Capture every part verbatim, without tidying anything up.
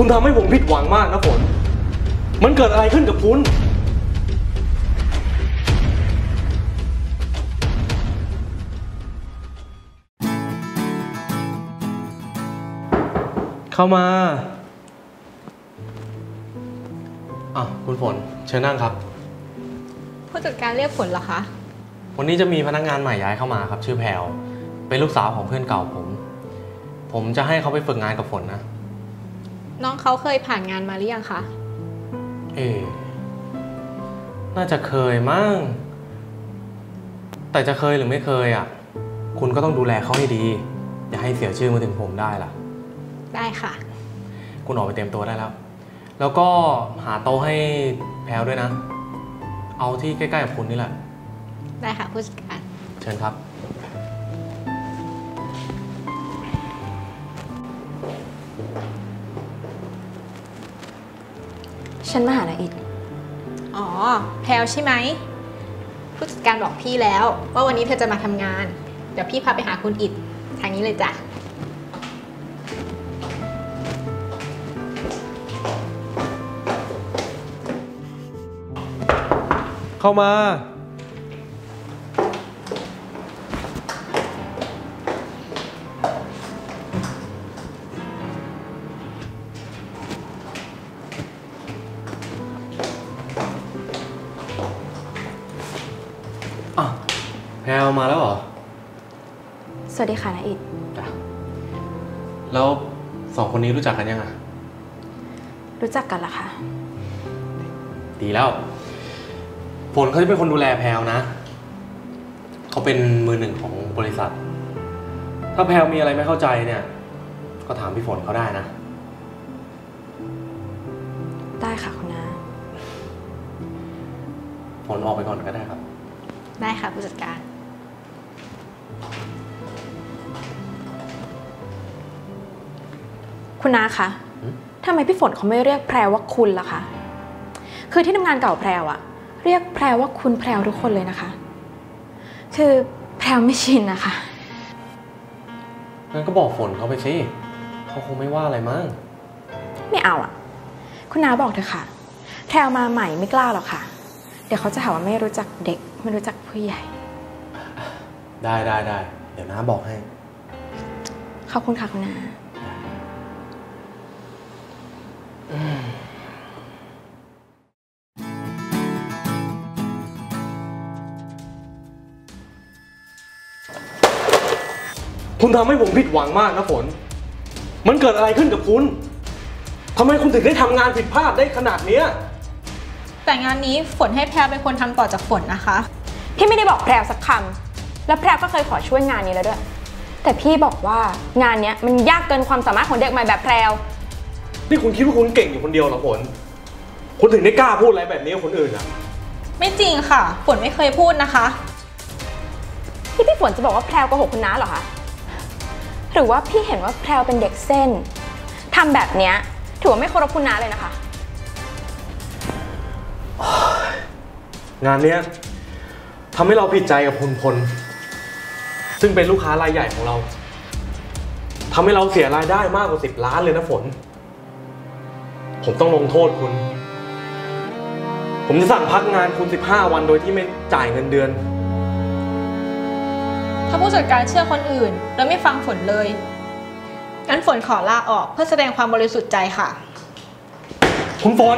คุณทำให้ผมผิดหวังมากนะฝนมันเกิดอะไรขึ้นกับคุณเข้ามาอ่ะคุณฝนเชิญนั่งครับผู้จัดการเรียกฝนเหรอคะวันนี้จะมีพนักงานใหม่ย้ายเข้ามาครับชื่อแพรวเป็นลูกสาวของเพื่อนเก่าผมผมจะให้เขาไปฝึกงานกับฝนนะน้องเขาเคยผ่านงานมาหรือยังคะเอ๊น่าจะเคยมั้งแต่จะเคยหรือไม่เคยอ่ะคุณก็ต้องดูแลเขาให้ดีอย่าให้เสียชื่อมาถึงผมได้ล่ะได้ค่ะคุณออกไปเตรียมตัวได้แล้วแล้วก็หาโต๊ะให้แพรวด้วยนะเอาที่ใกล้ๆกับคุณนี่แหละได้ค่ะผู้จัดการเชิญครับฉันมาหานายอิฐอ๋อแพรวใช่ไหมผู้จัดการบอกพี่แล้วว่าวันนี้เธอจะมาทำงานเดี๋ยวพี่พาไปหาคุณอิฐทางนี้เลยจ้ะเข้ามาอ่ะแพรวมาแล้วเหรอสวัสดีค่ะนายอิฐจ้ะแล้วสองคนนี้รู้จักกันยังอ่ะรู้จักกันละค่ะดีแล้วฝนเขาจะเป็นคนดูแลแพรวนะเขาเป็นมือหนึ่งของบริษัทถ้าแพรวมีอะไรไม่เข้าใจเนี่ยก็ถามพี่ฝนเขาได้นะได้ค่ะคุณน้าฝนออกไปก่อนก็ได้ครับได้ค่ะผู้จัดการคุณน้าคะทำไมพี่ฝนเขาไม่เรียกแพรวว่าคุณล่ะคะคือที่ทำงานเก่าแพรวอะเรียกแพรว่าคุณแพรวทุกคนเลยนะคะคือแพรวไม่ชินนะคะงั้นก็บอกฝนเขาไปสิเขาคงไม่ว่าอะไรมั้งไม่เอาอะคุณน้าบอกเถอะค่ะแพรวมาใหม่ไม่กล้าหรอกค่ะเดี๋ยวเขาจะหาว่าไม่รู้จักเด็กไม่รู้จักผู้ใหญ่ได้ได้ได้เดี๋ยวน้าบอกให้ขอบคุณค่ะคุณน้าคุณทำให้ผมผิดหวังมากนะฝนมันเกิดอะไรขึ้นกับคุณทำไมคุณถึงได้ทำงานผิดพลาดได้ขนาดนี้แต่งานนี้ฝนให้แพรเป็นคนทำต่อจากฝนนะคะพี่ไม่ได้บอกแพรสักคำแล้วแพรก็เคยขอช่วยงานนี้แล้วด้วยแต่พี่บอกว่างานนี้มันยากเกินความสามารถของเด็กใหม่แบบแพรนี่คุณคิดว่าคุณเก่งอยู่คนเดียวเหรอฝนคุณถึงได้กล้าพูดอะไรแบบนี้กับคนอื่นอ่ะไม่จริงค่ะฝนไม่เคยพูดนะคะที่พี่ฝนจะบอกว่าแพรโกหกคุณน้าเหรอคะหรือว่าพี่เห็นว่าแพรวเป็นเด็กเส้นทำแบบนี้ถือว่าไม่เคารพคุณน้าเลยนะคะงานนี้ทำให้เราผิดใจกับคุณพลซึ่งเป็นลูกค้ารายใหญ่ของเราทำให้เราเสียรายได้มากกว่าสิบล้านเลยนะฝนผมต้องลงโทษคุณผมจะสั่งพักงานคุณสิบห้าวันโดยที่ไม่จ่ายเงินเดือนถ้าผู้จัดการเชื่อคนอื่นแล้วไม่ฟังฝนเลยงั้นฝนขอลาออกเพื่อแสดงความบริสุทธิ์ใจค่ะคุณฝน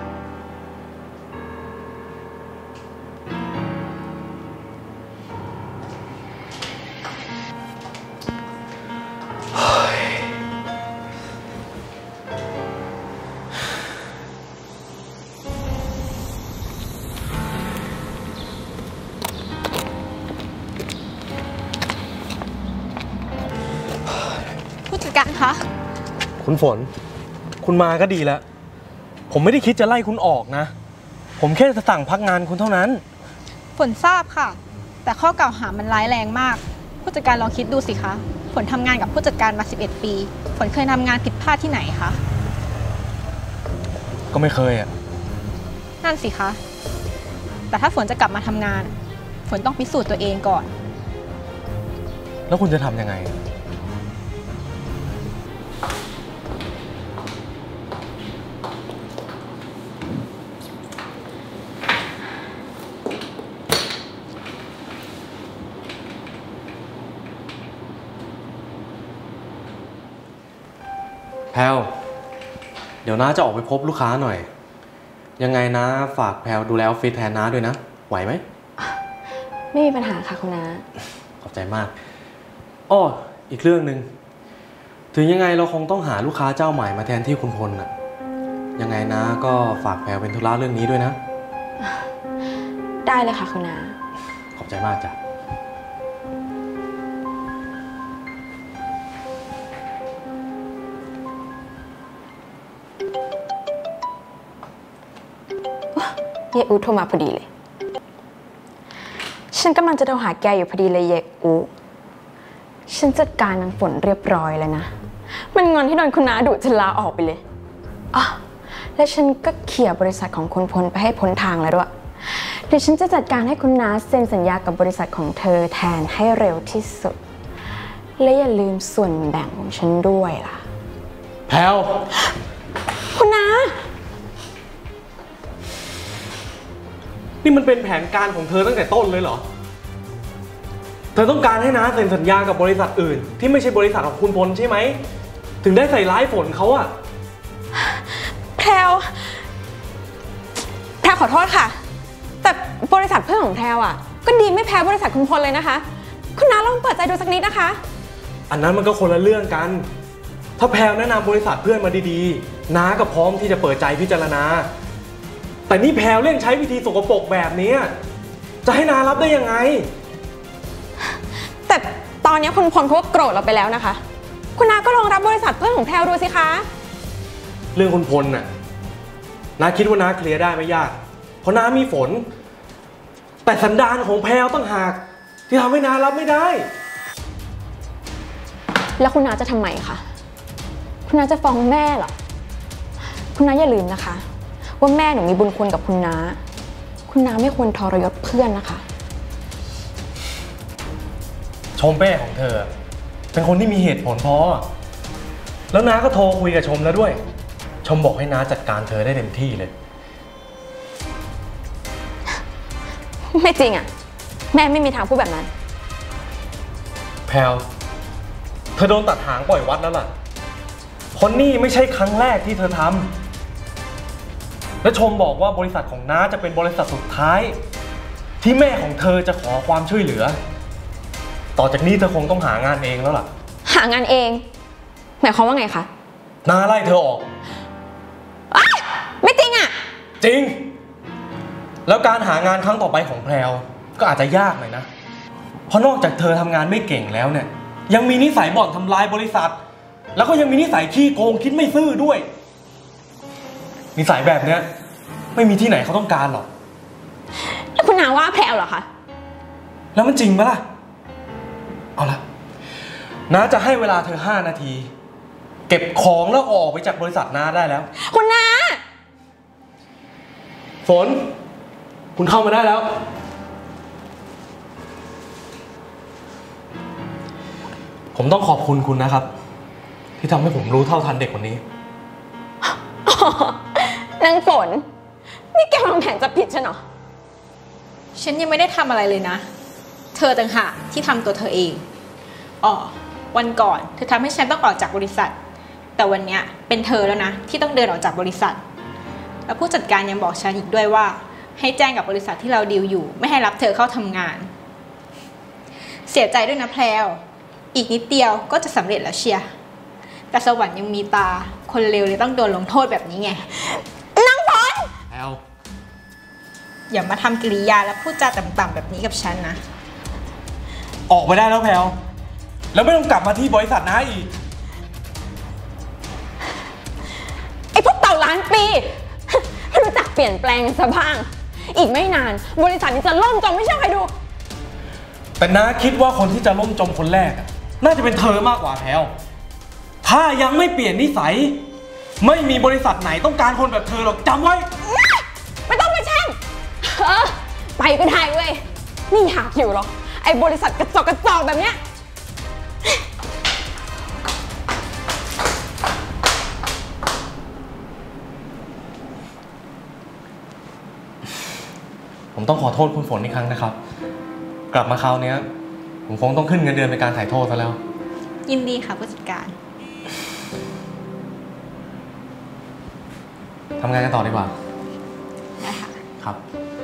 กันคะคุณฝนคุณมาก็ดีแล้วผมไม่ได้คิดจะไล่คุณออกนะผมแค่จะสั่งพักงานคุณเท่านั้นฝนทราบค่ะแต่ข้อกล่าวหามันร้ายแรงมากผู้จัดการลองคิดดูสิคะฝนทำงานกับผู้จัดการมาสิบเอ็ดปีฝนเคยทำงานผิดพลาดที่ไหนคะก็ไม่เคยอ่ะนั่นสิคะแต่ถ้าฝนจะกลับมาทำงานฝนต้องพิสูจน์ตัวเองก่อนแล้วคุณจะทำยังไงแพลวเดี๋ยวน้าจะออกไปพบลูกค้าหน่อยยังไงนะฝากแพลวดูแลออฟฟิศแทนน้าด้วยนะไหวไหมไม่มีปัญหาค่ะคุณน้าขอบใจมากอ้ออีกเรื่องหนึ่งถึงยังไงเราคงต้องหาลูกค้าเจ้าใหม่มาแทนที่คุณพลน่ะยังไงนะก็ฝากแพลวเป็นธุระเรื่องนี้ด้วยนะได้เลยค่ะคุณน้าขอบใจมากจ้ะเยอูโทรมาพอดีเลยฉันกำลังจะโทรหาแกอยู่พอดีเลยเยอูฉันจัดการนางฝนเรียบร้อยแล้วนะมันงอนที่โดนคุณน้าดุจนลาออกไปเลยอ๋อและฉันก็เขี่ยบริษัทของคุณพลไปให้พ้นทางแล้วด้วยเดี๋ยวฉันจะจัดการให้คุณน้าเซ็นสัญญากับบริษัทของเธอแทนให้เร็วที่สุดและอย่าลืมส่วนแบ่งของฉันด้วยล่ะแพลวคุณน้านี่มันเป็นแผนการของเธอตั้งแต่ต้นเลยเหรอเธอต้องการให้น้าเซ็นสัญญากับบริษัทอื่นที่ไม่ใช่บริษัทของคุณพลใช่ไหมถึงได้ใส่ร้ายฝนเขาอะแพลวแพลวขอโทษค่ะแต่บริษัทเพื่อนของแพลวอะก็ดีไม่แพ้บริษัทคุณพลเลยนะคะคุณน้าลองเปิดใจดูสักนิดนะคะอันนั้นมันก็คนละเรื่องกันถ้าแพลวแนะนำบริษัทเพื่อนมาดีๆน้าก็พร้อมที่จะเปิดใจพิจารณาแต่นี่แพลวเล่นใช้วิธีสกปรกแบบนี้จะให้น้ารับได้ยังไงแต่ตอนนี้คุณพลเขาก็โกรธเราไปแล้วนะคะคุณน้าก็ลองรับบริษัทเพื่อนของแพลวดูสิคะเรื่องคุณพลน่ะน้าคิดว่าน้าเคลียร์ได้ไม่ยากเพราะน้ามีฝนแต่สันดานของแพลวตั้งหากที่ทำให้น้ารับไม่ได้แล้วคุณน้าจะทำไมคะคุณน้าจะฟ้องแม่เหรอคุณน้าอย่าลืมนะคะว่าแม่หนูมีบุญคุณกับคุณน้าคุณน้าไม่ควรทรยศเพื่อนนะคะชมแม่ของเธอเป็นคนที่มีเหตุผลพอแล้วน้าก็โทรคุยกับชมแล้วด้วยชมบอกให้น้าจัดการเธอได้เต็มที่เลยไม่จริงอ่ะแม่ไม่มีทางพูดแบบนั้นแพลวเธอโดนตัดหางปล่อยวัดแล้วล่ะคนนี่ไม่ใช่ครั้งแรกที่เธอทำและชมบอกว่าบริษัทของน้าจะเป็นบริษัทสุดท้ายที่แม่ของเธอจะขอความช่วยเหลือต่อจากนี้เธอคงต้องหางานเองแล้วล่ะหางานเองหมายความว่าไงคะน้าไล่เธอออกไม่จริงอ่ะจริงแล้วการหางานครั้งต่อไปของแพลวก็อาจจะยากหน่อยนะเพราะนอกจากเธอทำงานไม่เก่งแล้วเนี่ยยังมีนิสัยบ่อนทำลายบริษัทแล้วก็ยังมีนิสัยขี้โกงคิดไม่ซื่อด้วยนิสัยแบบเนี้ยไม่มีที่ไหนเขาต้องการหรอกแล้วคุณน้าว่าแพลวเหรอคะแล้วมันจริงไหมล่ะเอาละน้าจะให้เวลาเธอห้านาทีเก็บของแล้วออกไปจากบริษัทน้าได้แล้วคุณน้าฝนคุณเข้ามาได้แล้วผมต้องขอบคุณคุณนะครับที่ทำให้ผมรู้เท่าทันเด็กคนนี้นางฝนนี่แกวางแผนจะผิดฉันเหรอฉันยังไม่ได้ทำอะไรเลยนะเธอต่างหากที่ทำตัวเธอเองอ๋อวันก่อนเธอทำให้ฉันต้องออกจากบริษัทแต่วันนี้เป็นเธอแล้วนะที่ต้องเดินออกจากบริษัทแล้วผู้จัดการยังบอกฉันอีกด้วยว่าให้แจ้งกับบริษัทที่เราดีลอยู่ไม่ให้รับเธอเข้าทำงานเสียใจด้วยนะแพลวอีกนิดเดียวก็จะสำเร็จแล้วเชียร์แต่สวรรค์ยังมีตาคนเลวเลยต้องโดนลงโทษแบบนี้ไงนางฝนแพลวอย่ามาทำกิริยาและพูดจาต่ำๆแบบนี้กับฉันนะออกไปได้แล้วแพลวแล้วไม่ต้องกลับมาที่บริษัทน้าอีกไอ้พวกเต่าล้านปีรู้จักเปลี่ยนแปลงซะบ้างอีกไม่นานบริษัทนี้จะล่มจมไม่ใช่ใครดูแต่น้าคิดว่าคนที่จะล่มจมคนแรกน่าจะเป็นเธอมากกว่าแพลวถ้ายังไม่เปลี่ยนนิสัยไม่มีบริษัทไหนต้องการคนแบบเธอหรอกจำไว้ไม่ต้องไปแช่งเออไปก็ได้เว้ยนี่อยากอยู่หรอไอ้บริษัทกระจอกกระจอกแบบเนี้ยผมต้องขอโทษคุณฝนอีกครั้งนะครับกลับมาคราวนี้ผมคงต้องขึ้นเงินเดือนเป็นการถ่ายโทษซะแล้วยินดีค่ะผู้จัดการทำงานกันต่อดีกว่านะคะครับ